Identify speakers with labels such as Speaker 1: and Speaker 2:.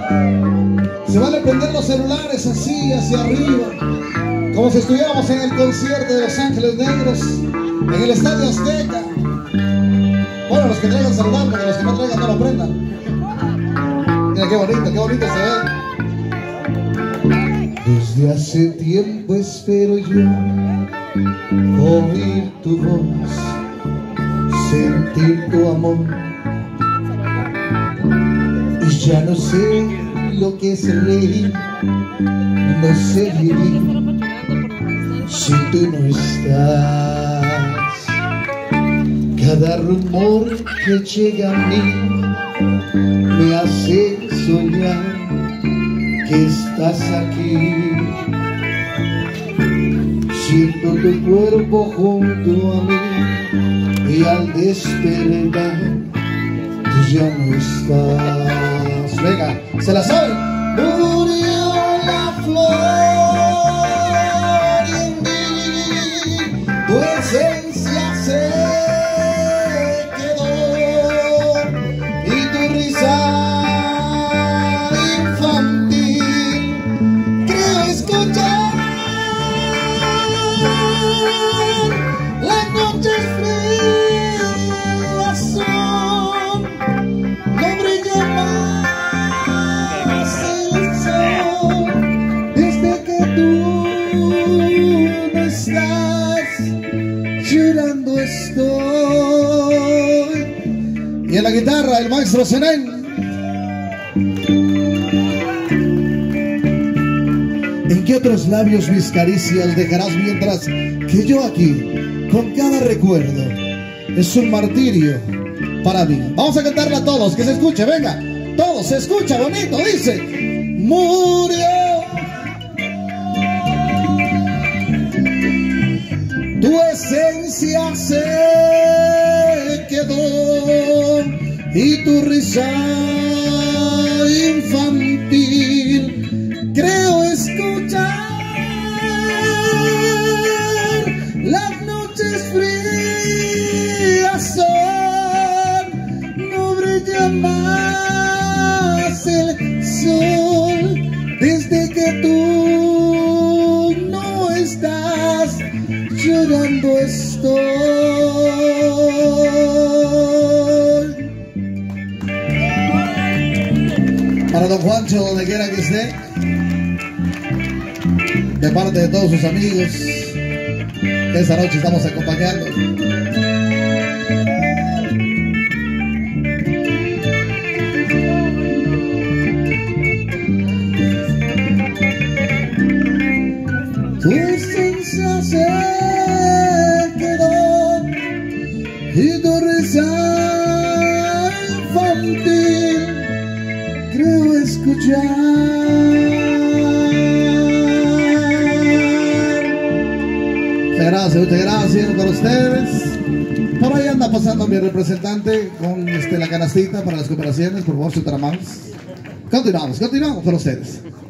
Speaker 1: Se vale prender los celulares así, hacia arriba, como si estuviéramos en el concierto de Los Ángeles Negros, en el Estadio Azteca. Bueno, los que traigan celular, porque los que no traigan no lo prendan. Mira qué bonito se ve. Desde hace tiempo espero yo oír tu voz, sentir tu amor. Y ya no sé lo que es reír, no sé vivir si tú no estás. Cada rumor que llega a mí me hace soñar que estás aquí. Siento tu cuerpo junto a mí y al despertar tú ya no estás. Venga, se la saben. Murió la flor en mí, tu esencia se quedó y tu risa infantil creo escuchar. Las noches frías son, no brilla más el sol desde que tú no estás. Llorando estoy. Y en la guitarra el maestro Zenén. ¿En qué otros labios mis caricias dejarás mientras que yo aquí, con cada recuerdo, es un martirio para mí? Vamos a cantarla todos, que se escuche, venga. Todos, se escucha bonito, dice. Murió tu esencia se quedó y tu risa infantil creo escuchar. Las noches frías son, no brilla más el sol desde que tú no estás. Llorando estoy. Para don Juancho, donde quiera que esté, de parte de todos sus amigos, esta noche estamos acompañando. Tu esencia se quedó y tu risa infantil creo escuchar. Muchas gracias para ustedes. Por ahí anda pasando mi representante con la canastita para las cooperaciones. Por favor, si trabajamos. Continuamos para ustedes.